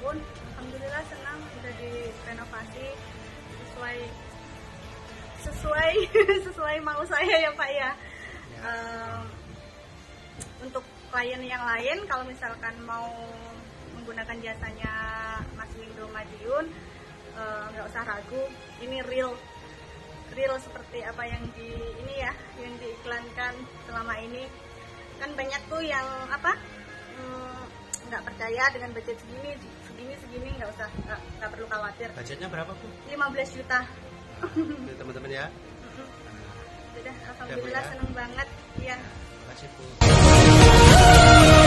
tahun. Alhamdulillah senang udah direnovasi sesuai mau saya ya Pak ya. Untuk klien yang lain kalau misalkan mau menggunakan jasanya Maswindo Madiun, nggak usah ragu, ini real seperti apa yang yang diiklankan selama ini. Kan banyak tuh yang nggak percaya dengan budget segini nggak perlu khawatir. Budgetnya berapa Bu? 15 juta. Teman-teman ya. Sudah, alhamdulillah seneng banget ya. Terima kasih Bu.